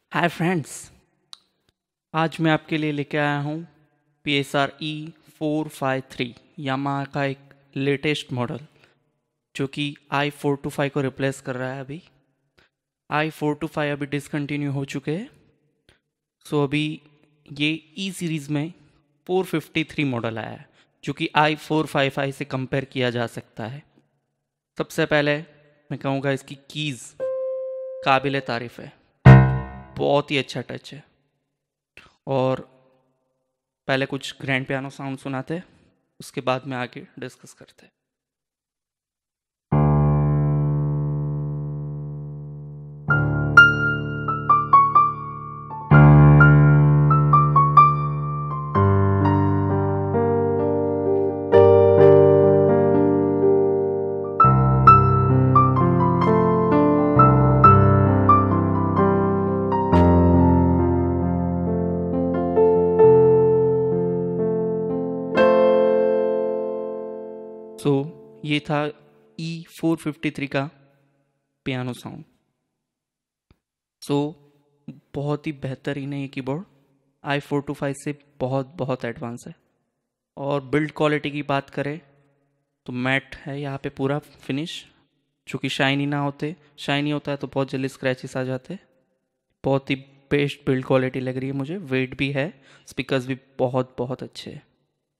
Hi friends, आज मैं आपके लिए लेके आया हूँ PSR E453 यामाहा का एक लेटेस्ट मॉडल जो कि i425 को रिप्लेस कर रहा है। अभी i425 अभी डिसकंटिन्यू हो चुके हैं। सो अभी ये E सीरीज़ में 453 मॉडल आया है जो कि i455 से कंपेयर किया जा सकता है। सबसे पहले मैं कहूँगा इसकी कीज़ काबिल तारीफ़ है, बहुत ही अच्छा टच है। और पहले कुछ ग्रैंड पियानो साउंड सुनाते हैं, उसके बाद में आगे डिस्कस करते हैं। सो ये था E453 का पियानो साउंड। सो बहुत ही बेहतरीन है ये कीबोर्ड, i425 से बहुत बहुत एडवांस है। और बिल्ड क्वालिटी की बात करें तो मैट है यहाँ पे पूरा फिनिश, जो कि शाइनी ना होते, शाइनी होता है तो बहुत जल्दी स्क्रैचेस आ जाते। बहुत ही बेस्ट बिल्ड क्वालिटी लग रही है मुझे। वेट भी है, स्पीकर्स भी बहुत बहुत अच्छे हैं।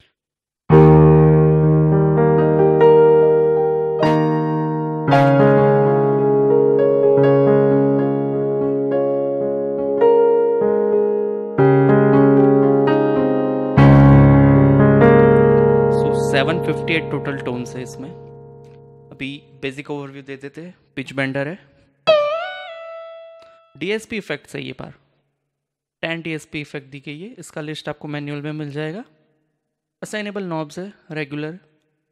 सो 758 टोटल टोन्स है इसमें। अभी बेसिक ओवरव्यू दे देते हैं। पिच बेंडर है, DSP इफेक्ट है, ये बार 10 DSP इफेक्ट दी गई है। इसका लिस्ट आपको मैनुअल में मिल जाएगा। असाइनेबल नॉब्स है, रेगुलर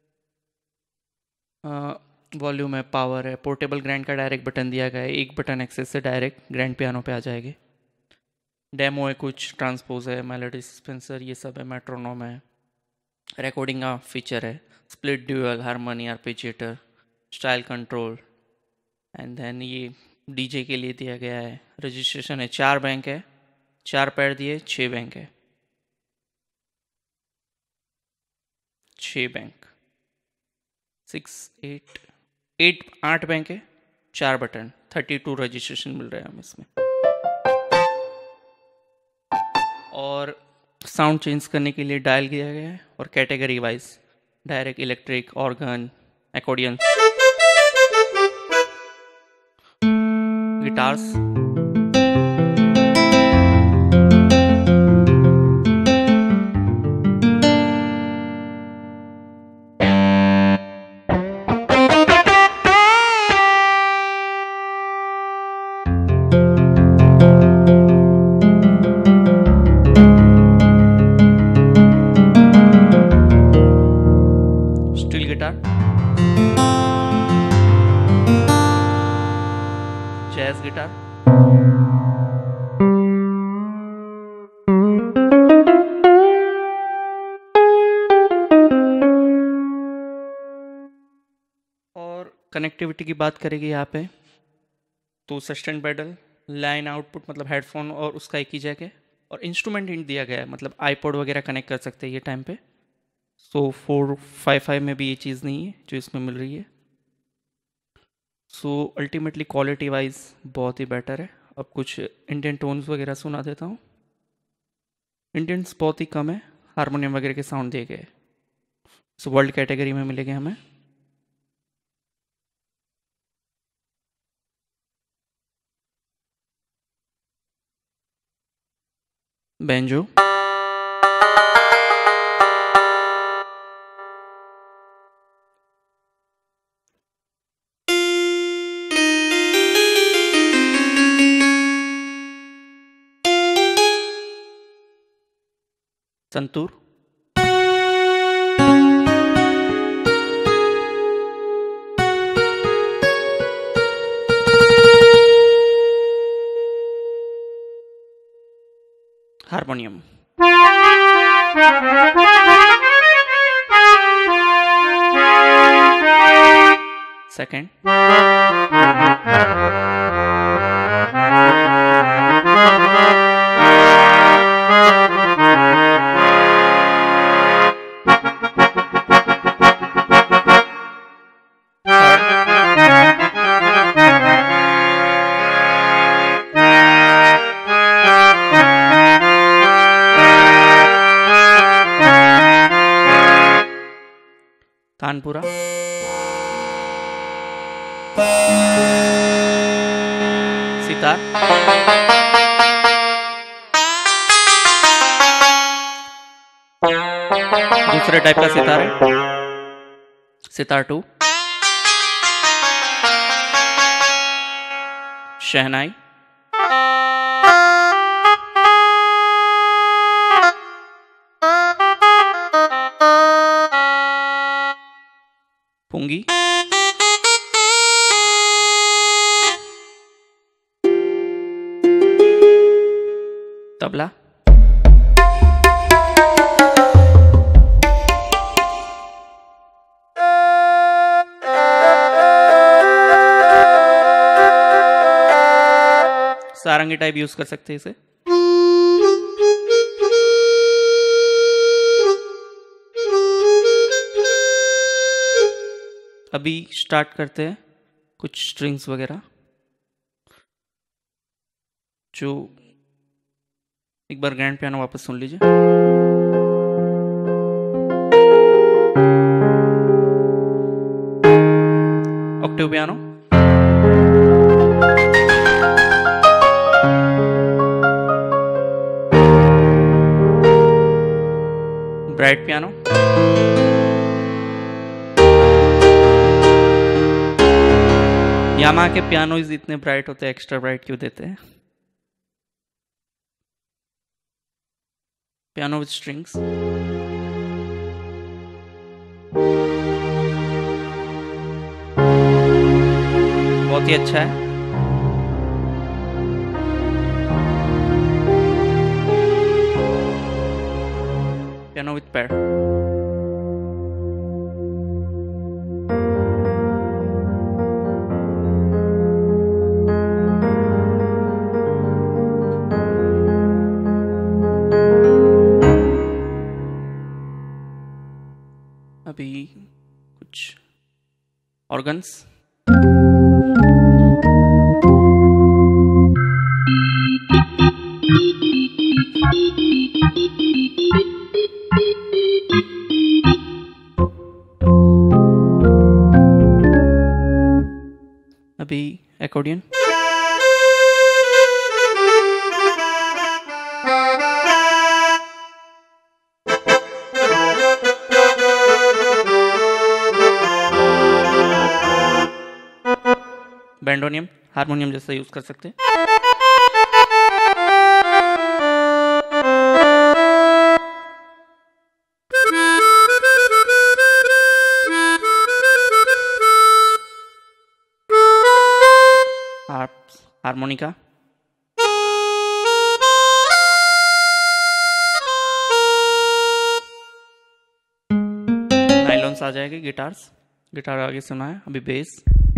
वॉल्यूम है, पावर है, पोर्टेबल ग्रैंड का डायरेक्ट बटन दिया गया है। एक बटन एक्सेस से डायरेक्ट ग्रैंड पियानो पे आ जाएंगे। डेमो है, कुछ ट्रांसपोज है, मेलोडी डिस्पेंसर, ये सब है। मेट्रोनोम है, रिकॉर्डिंग का फीचर है, split dual, harmony, arpeggiator, style control, and then ये DJ के लिए दिया गया है। रजिस्ट्रेशन है, 4 बैंक है, 4 पैड दिए, 6 बैंक है, 6 बैंक, 8 बैंक है, 4 बटन, 32 रजिस्ट्रेशन मिल रहे हैं हमें इसमें। और साउंड चेंज करने के लिए डायल किया गया है, और category wise direct, electric, organ, accordion, guitars, steel guitar, jazz guitar, और कनेक्टिविटी की बात करेंगे यहाँ पे तो सस्टेन पेडल, लाइन आउटपुट मतलब हेडफोन और उसका एक ही जैक है, और इंस्ट्रूमेंट हिंट दिया गया है, मतलब आईपॉड वगैरह कनेक्ट कर सकते हैं ये टाइम पे। सो 455 में भी ये चीज़ नहीं है जो इसमें मिल रही है। सो अल्टीमेटली क्वालिटी वाइज बहुत ही बेटर है। अब कुछ इंडियन टोन्स वगैरह सुना देता हूँ। इंडियंस बहुत ही कम है, हारमोनियम वगैरह के साउंड दिए गए। सो वर्ल्ड कैटेगरी में मिलेंगे हमें। Banjo, santoor, harmonium, second, tanpura, sitar, दूसरे टाइप का सितार है, सितार 2, शहनाई, पुंगी, तबला, सारंगी टाइप यूज कर सकते हैं इसे। अभी स्टार्ट करते हैं कुछ स्ट्रिंग्स वगैरह, जो एक बार ग्रैंड पियानो वापस सुन लीजिए। Octave piano, bright piano, Yamaha के पियानोज इतने ब्राइट होते हैं, एक्स्ट्रा ब्राइट क्यों देते हैं? पियानो विद स्ट्रिंग्स, बहुत ही अच्छा है। पियानो विद पैड, अभी कुछ ऑर्गन्स, अभी एक्कॉर्डियन, बैंडोनियम, हारमोनियम जैसा यूज कर सकते हैं। हारमोनिका, नाइलॉन्स आ जाएगी, गिटार्स, गिटार आगे सुना है। अभी bass,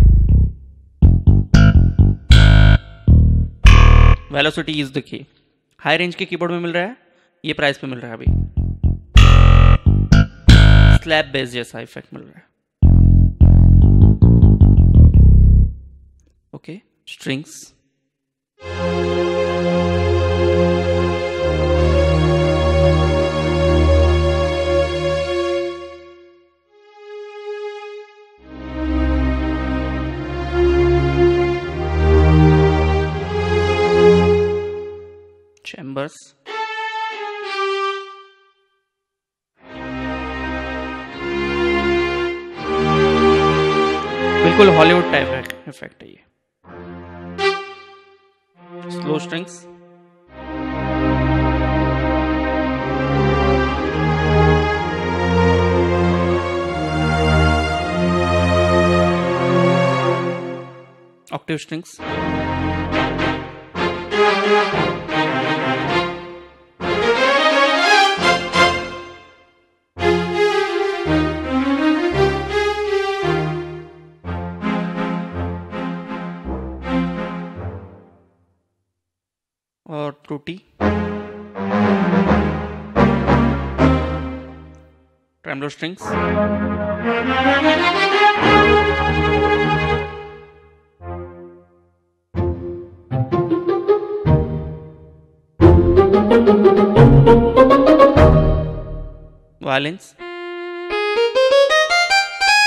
velocity is the key, high range के कीबोर्ड में मिल रहा है, ये प्राइस पे मिल रहा है। अभी स्लैब बेस जैसा इफेक्ट मिल रहा है। ओके, स्ट्रिंग्स, चैम्बर्स, बिल्कुल हॉलीवुड टाइप इफेक्ट है ये। स्लो स्ट्रिंग्स, ऑक्टेव स्ट्रिंग्स, और त्रुटि, tremolo strings, violins,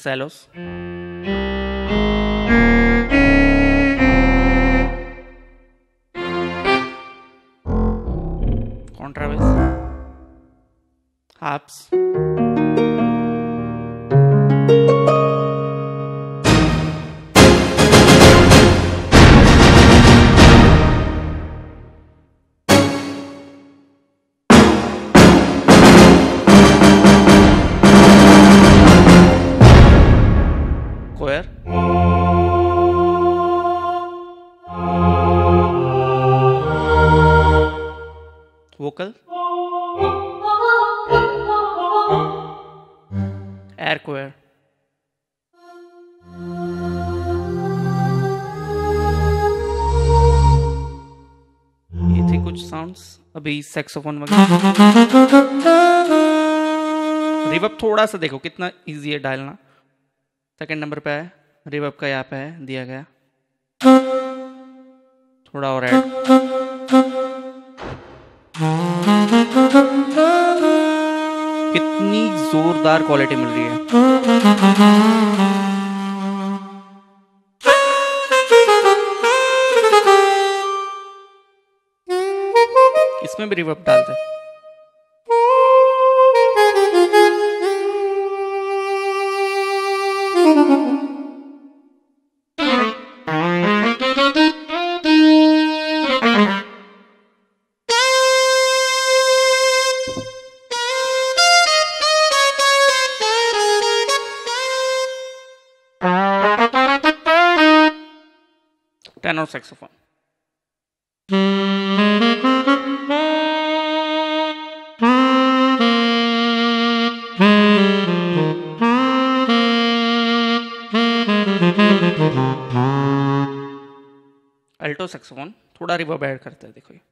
cellos, contrabass, harps, choir, vocal, air choir. ये थे कुछ साउंड्स। अभी सैक्सोफोन वगैरह। रिवर्ब थोड़ा सा देखो कितना इजी है डालना। सेकंड नंबर पे है, रिवर्ब का यहाँ पे है दिया गया, थोड़ा और ऐड। कितनी जोरदार क्वालिटी मिल रही है। इसमें भी रिवर्ब डालते हैं। टेनर सैक्सोफोन, अल्टो सैक्सोफोन, थोड़ा रिवर्ब ऐड करते हैं देखो ये।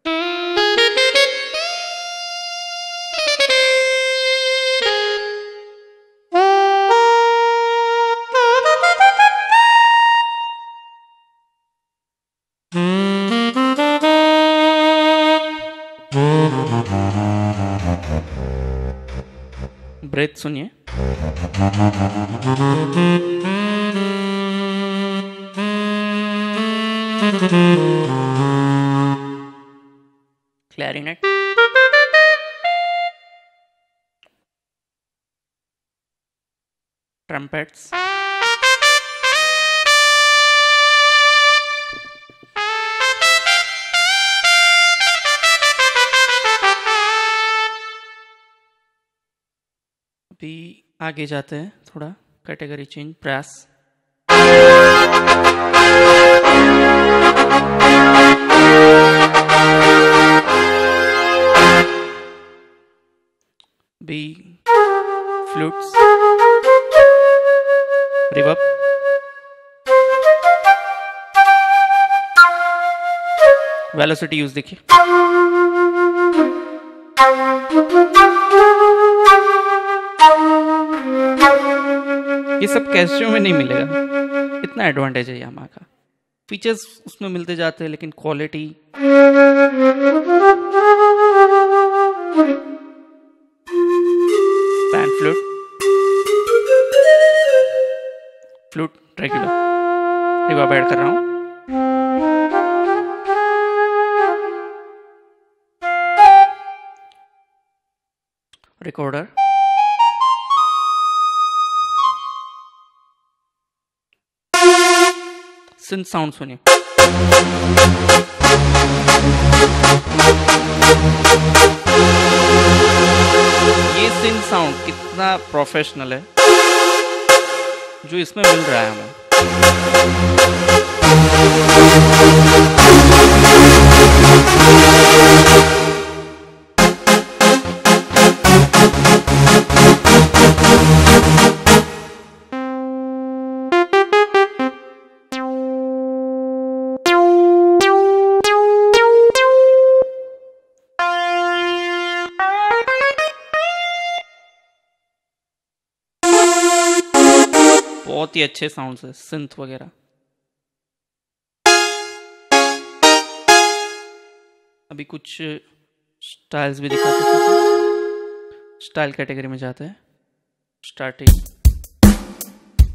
ब्रेथ सुनिए। क्लैरिनेट, ट्रम्पेट्स, अभी आगे जाते हैं, थोड़ा category change. Brass, B flutes, reverb, velocity use देखिए। ये सब कैसियो में नहीं मिलेगा, इतना एडवांटेज है यामाहा का। फीचर्स उसमें मिलते जाते हैं लेकिन quality pan flute, flute regular, reverb add कर रहा हूं। रिकॉर्डर, सिंथ साउंड सुनिए। ये सिंथ साउंड कितना प्रोफेशनल है जो इसमें मिल रहा है हमें। बहुत ही अच्छे साउंड्स है सिंथ वगैरह। अभी कुछ स्टाइल्स भी दिखाते हैं। स्टाइल कैटेगरी में जाते हैं। स्टार्टिंग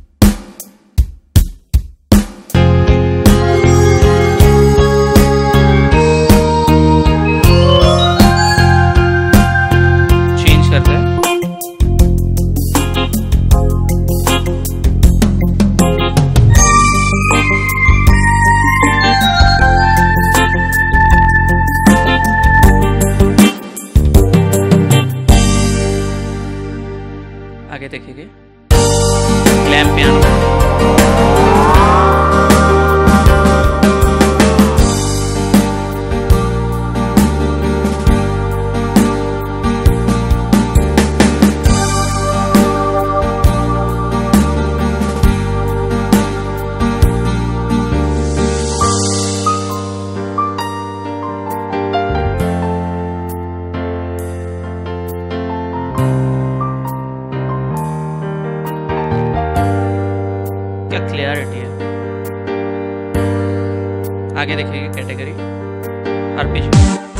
आगे देखिए कैटेगरी आरपीजी।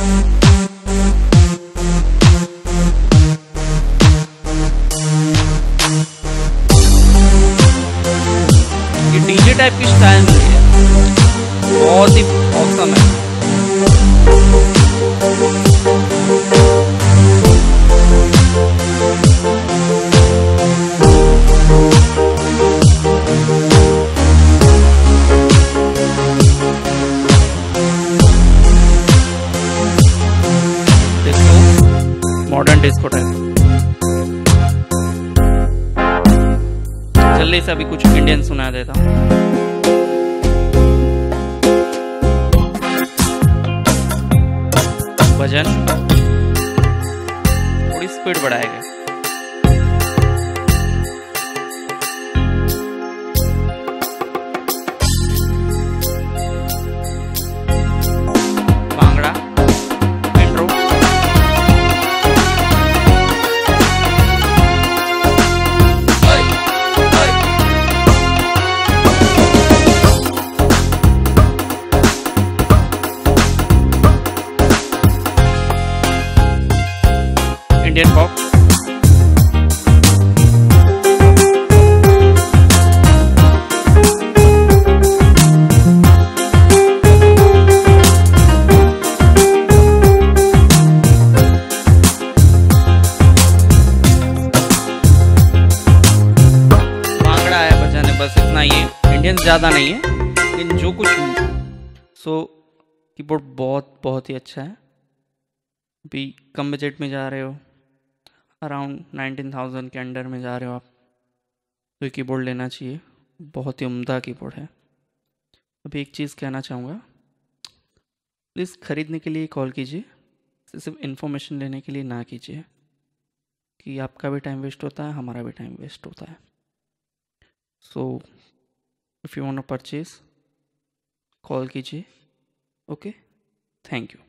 ये डीजे टाइप की स्टाइल मिली है, बहुत ही औसम है। Modern disco type. जल्दी से अभी कुछ इंडियन सुना देता हूँ। भजन थोड़ी स्पीड बढ़ाएगा। Bhangra intro. Indian pop. Bhangra है, भजन है, बस इतना ही है। इंडियन ज़्यादा नहीं है, लेकिन जो कुछ कीबोर्ड बहुत ही अच्छा है। अभी कम बजट में जा रहे हो, अराउंड 19,000 के अंडर में जा रहे हो आप, तो ये कीबोर्ड लेना चाहिए। बहुत ही उम्दा कीबोर्ड है। अभी एक चीज़ कहना चाहूँगा, प्लीज़ ख़रीदने के लिए कॉल कीजिए, सिर्फ इन्फॉर्मेशन लेने के लिए ना कीजिए, कि आपका भी टाइम वेस्ट होता है, हमारा भी टाइम वेस्ट होता है। So if you want to purchase, call कीजिए। Okay, thank you.